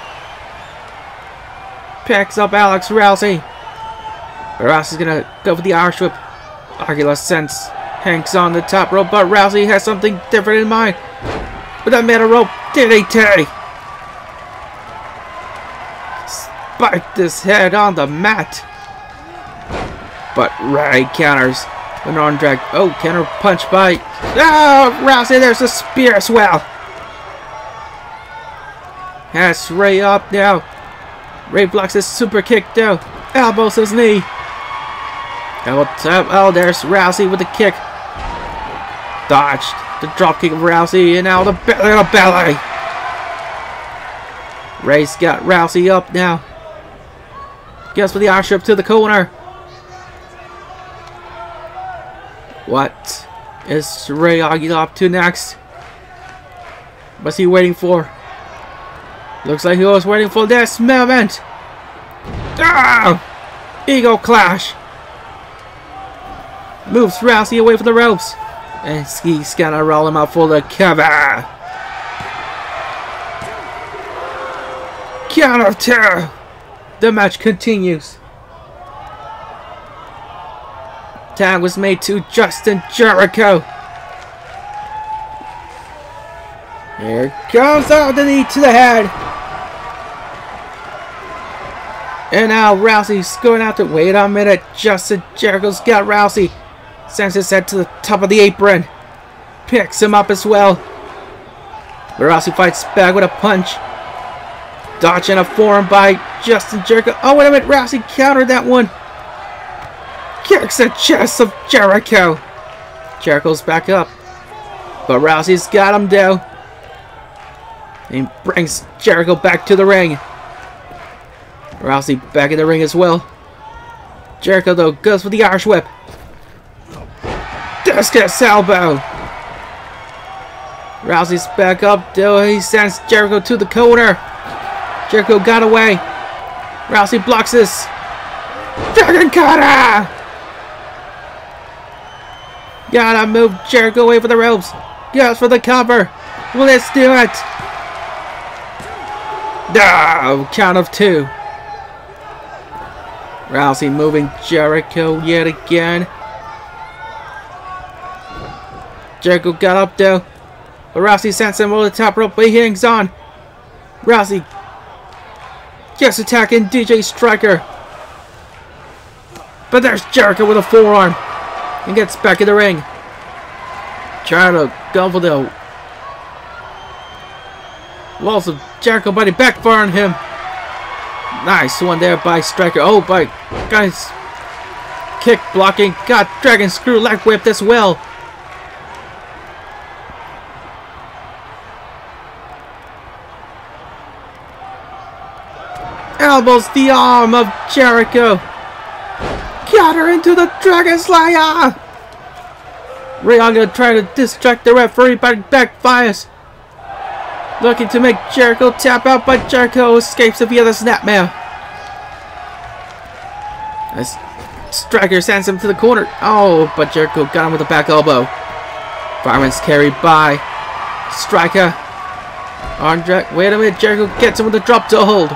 Picks up Alex Rousey. Rousey's gonna go for the Irish whip. Aguila sends Hanks on the top rope, but Rousey has something different in mind. With that metal rope, D D T. Spiked his head on the mat. But Ray counters with an arm drag. Oh, counter punch by oh, Rousey. There's a spear as well. Has Ray up now. Ray blocks his super kick down. Elbows his knee. Elbow tap. Oh, there's Rousey with the kick. Dodged the drop kick of Rousey. And now the belly of the belly. Ray's got Rousey up now. Gets for the Irish whip to the corner. What is Ray Aguila up to next? What's he waiting for? Looks like he was waiting for this moment. Ah! Ego clash. Moves Rousey away from the ropes. And he's gonna roll him out for the cover. Count of two. The match continues. Tag was made to Justin Jericho. Here comes out the knee to the head. And now Rousey's going out to wait a minute. Justin Jericho's got Rousey. Sends his head to the top of the apron. Picks him up as well. But Rousey fights back with a punch. Dodge and a forearm by Justin Jericho. Oh, wait a minute. Rousey countered that one. Kicks the chest of Jericho. Jericho's back up. But Rousey's got him down. He brings Jericho back to the ring. Rousey back in the ring as well. Jericho, though, goes for the Irish whip. Discus elbow. Rousey's back up, though. He sends Jericho to the corner. Jericho got away. Rousey blocks this. Dragon Cutter! Gotta move Jericho away for the ropes. Goes for the cover. Let's do it. No! Count of two. Rousey moving Jericho yet again. Jericho got up though. But Rousey sends him over the top rope, but he hangs on. Rousey just attacking D J Striker. But there's Jericho with a forearm. And gets back in the ring. Trying to go for the walls of Jericho, but he backfired on him. Nice one there by Striker. Oh, by guys. Kick blocking. Got Dragon Screw leg whipped as well. Elbows the arm of Jericho. Counter into the Dragon Slayer. Ray Ogila trying to distract the referee, but it backfires. Looking to make Jericho tap out, but Jericho escapes via the snapmare. As Striker sends him to the corner. Oh, but Jericho got him with a back elbow. Fireman's carried by Striker. Andre, wait a minute. Jericho gets him with a drop to hold.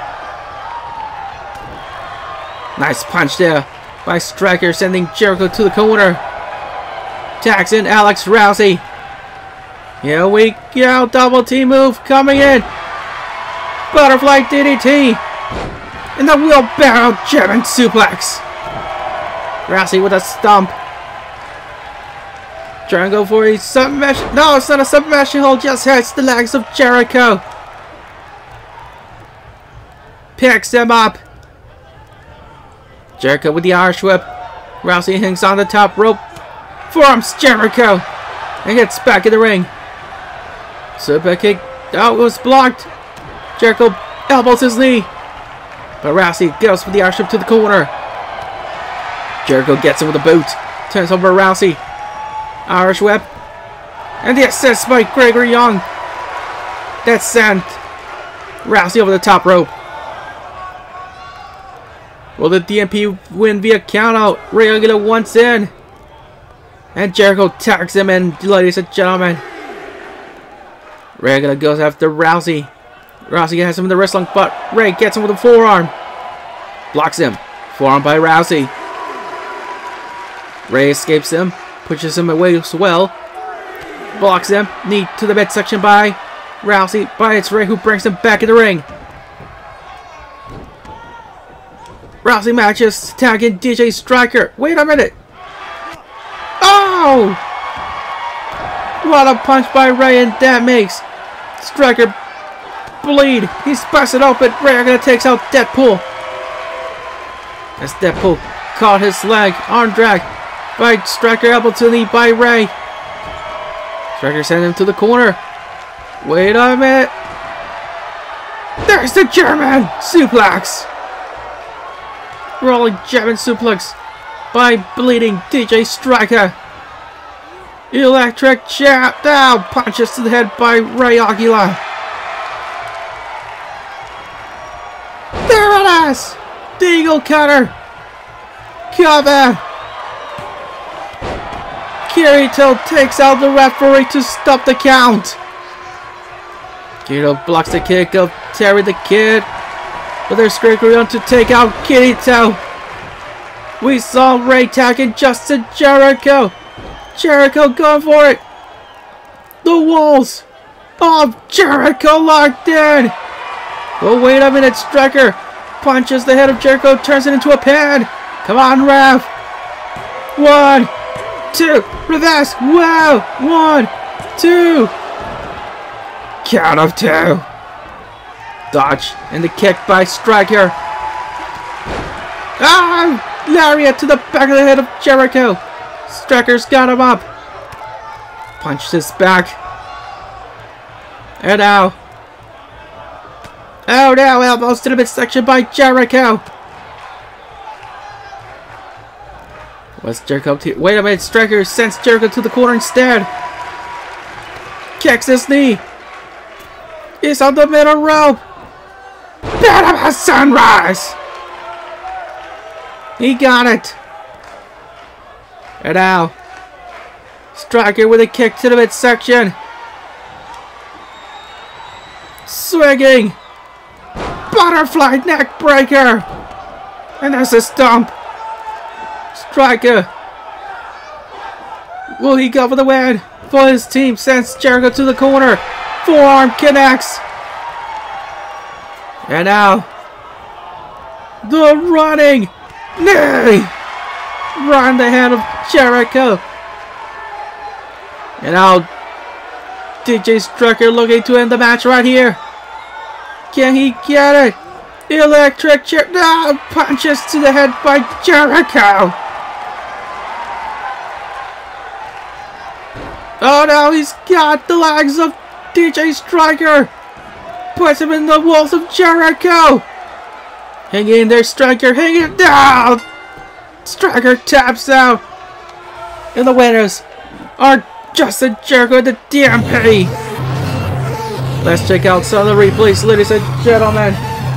Nice punch there by Striker, sending Jericho to the corner. Tags in Alex Rousey. Here we go. Double T move coming in. Butterfly D D T. And the wheelbarrow German suplex. Rousey with a stomp. Trying to go for a submission. No, it's not a submission hold. Just hits the legs of Jericho. Picks him up. Jericho with the Irish whip. Rousey hangs on the top rope. Forearms Jericho. And gets back in the ring. Super kick. Oh, it was blocked. Jericho elbows his knee. But Rousey goes for the Irish whip to the corner. Jericho gets him with a boot. Turns over Rousey. Irish whip. And the assist by Gregory Young. That sent Rousey over the top rope. Will the D M P win via countout? Ray Ogila once in. And Jericho tags him in, ladies and gentlemen. Ray Ogila goes after Rousey. Rousey has him in the wrist lock, but Ray gets him with a forearm. Blocks him. Forearm by Rousey. Ray escapes him. Pushes him away as well. Blocks him. Knee to the midsection by Rousey. But it's Ray who brings him back in the ring. Rousey matches tagging D J Striker. Wait a minute. Oh! What a punch by Ray, and that makes Striker bleed. He's busted open. Ray Ogila takes out Deadpool. As Deadpool caught his leg. Arm drag by Striker, elbow to the knee by Ray. Striker sent him to the corner. Wait a minute. There's the German suplex. Rolling German suplex by bleeding D J Striker. Electric chair down. Punches to the head by Ray Ogila. There it is. The Eagle Cutter. Cover. Kirito takes out the referee to stop the count. Kirito blocks the kick of Terry the Kid. But there's Gregory on to take out Kirito. We saw Ray tagging Justin Jericho. Jericho going for it. The walls of Jericho locked in. Oh, wait a minute. Striker punches the head of Jericho, turns it into a pin. Come on, ref. One, two, reverse. Wow. One, two. Count of two. Dodge and the kick by Striker. Ah! Lariat to the back of the head of Jericho. Striker's got him up. Punched his back. And now. Oh no, elbows to the midsection by Jericho. What's Jericho up to? Wait a minute, Striker sends Jericho to the corner instead. Kicks his knee. He's on the middle rope. Panama Sunrise. He got it. And now. Striker with a kick to the midsection. Swinging. Butterfly neck breaker. And there's a stomp. Striker. Will he go for the win? For his team sends Jericho to the corner. Forearm connects. And now. The running knee. Right in the hand of Jericho. And now. D J Striker looking to end the match right here. Can he get it? Electric chair. No! Punches to the head by Jericho. Oh no, he's got the legs of D J Striker. Puts him in the walls of Jericho. Hang in there, Striker. Hang it down. Striker taps out. And the winners are Justin Jericho and the D M P. Let's check out some of the replays, ladies and gentlemen.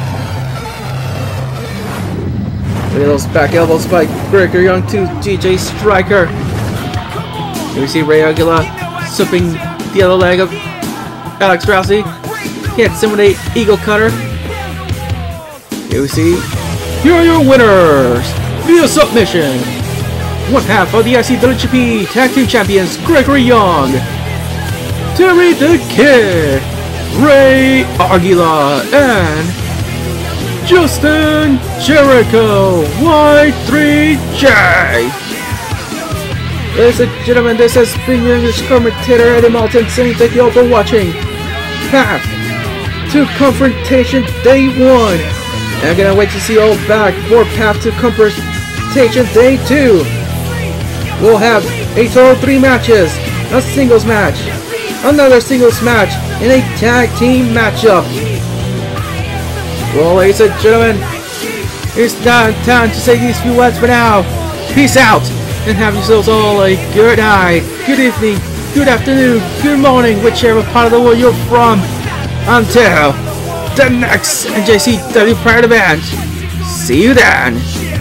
Look at those back elbows by Gregor Young to D J Striker. Here we see Ray Aguilar slipping the other leg of Alex Rousey. Hits him with an eagle cutter. Here we see, here are your winners via submission. One half of the I C W G P Tag Team Champions, Gregory Young, Terry the Kid, Ray Aguilar, and Justin Jericho Y three J. Ladies and gentlemen, this has been your English commentator Eddie Malton saying thank you all for watching Path to Confrontation Day one. And I'm gonna wait to see you all back for Path to Confrontation Day two. We'll have a total of three matches, a singles match, another singles match, and a tag team matchup. Well, ladies and gentlemen, it's now time to say these few words for now. Peace out, and have yourselves all a good night, good evening, good afternoon, good morning, whichever part of the world you're from. Until the next N J C W Pride event. See you then.